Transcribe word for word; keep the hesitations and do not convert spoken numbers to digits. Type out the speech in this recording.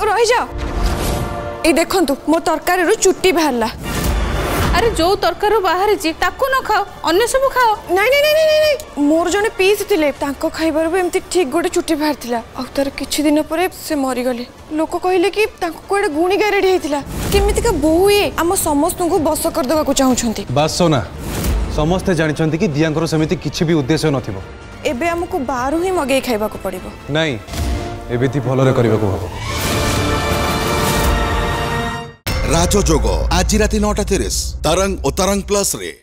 रही जाओ ए देखंतु मो तरकारी रु चुट्टी बाहरला अरे जो तरकारी बाहर ताकू न खाओ अन्य सब खाओ नहीं नहीं नहीं नहीं नहीं मोर जने पीस थिले तांको खाइबार भी एमती ठीक गोटे चुट्टी बाहर थिला आ तार किछि दिन परे से मरि गले लोक कहले कि तांको कोडे गुणी गारेडी हेतिला केमिति का बहु ये हम समस्त को बस कर देबा को चाहुछंती बस सोना समस्त जानिछंती कि दियांकर समिति किछि भी उद्देश्य नथिबो एबे हमको बाहरु ही मगे खाइबा को पड़िबो नहीं एबेती भलरे करबा को हबो राजोजोग आज राति नौटा तीस तरंग और तरंग प्लस रे।